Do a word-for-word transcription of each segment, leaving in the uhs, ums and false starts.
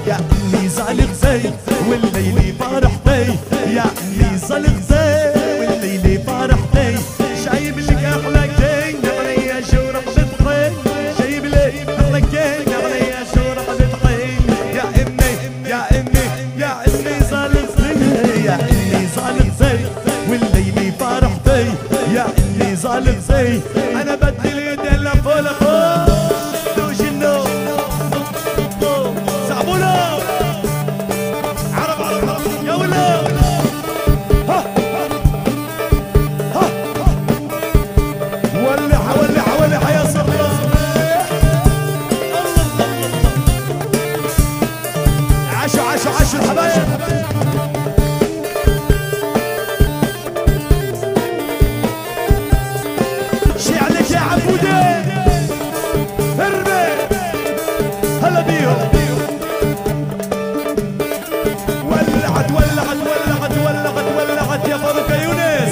يا امي زالغتي والليل فرحتي، يا امي زالغتي والليل فرحتي، جايب لك احلى كين عليا شو رح تطحين، جايب لك احلى كين عليا شو رح تطحين، يا امي يا امي يا امي زالغتي، يا امي زالغتي والليل فرحتي، يا امي زالغتي انا بدي اليد لفوق لفوق وجنو زعبولو عرب عرب عرب يا ولو ها ها ولع ولع ولع يا صبرا عاشوا عاشوا عاشوا الحبايب شعلك يا عبودي ارمي هلا بيهم ولعت ولعت ولعت ولعت ولعت يا فاروق يونس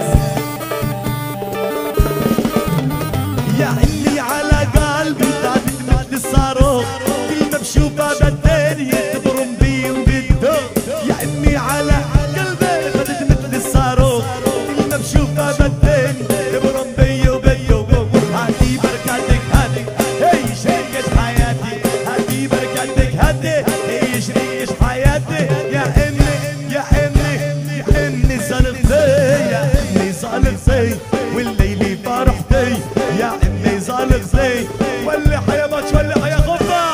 يا اني على قلبي ثابت مثل الصاروخ كلمة بشوفها بالدنيا تبرم بي وبالدوق يا اني على قلبي ثابت مثل الصاروخ كلمة بشوفها بالدنيا تبرم بي وبالدوق هاتي بركاتك هاتي هي شريكة حياتي هاتي بركاتك هاتي هي شريكة حياتي يا امي يا امي يا امي زالغتي يا امي زالغتي والليل فرحتي يا امي زالغتي ولع يا ماتش ولع يا خفة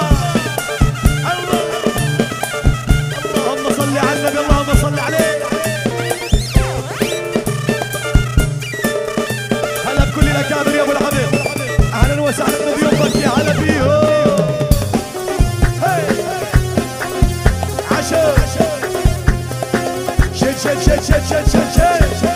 اللهم صل على النبي اللهم صل عليه هلا بكل الاكابر يا ابو العبيد اهلا وسهلا بضيوفك يا هلا بيهم عشا شد شد شد شد شد شد شد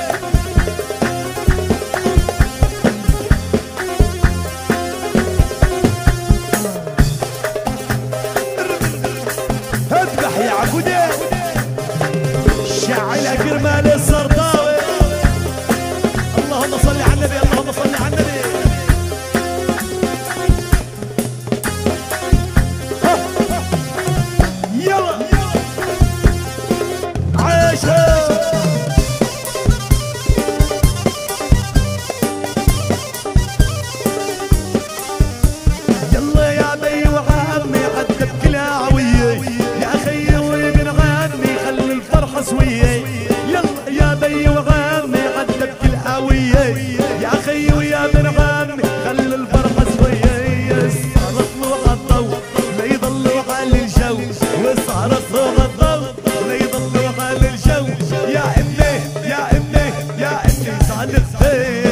اذبح يا عبودي شعلها كرمال السرطاوي اللهم صل على النبي اللهم صل على النبي يلا عيشها يلا يا بي وعمي عدب كلاوية يا اخي وابن عمي خلي الفرحة سوية يلا يا بي وعمي عدب كلاوية يا اخي ويا ابن عمي خلي الفرحة سوية صارت له الضوء لا يضلوا على الجو وصارت له الضوء لا يضلوا على الجو يا امي يا امي يا امي زالغتي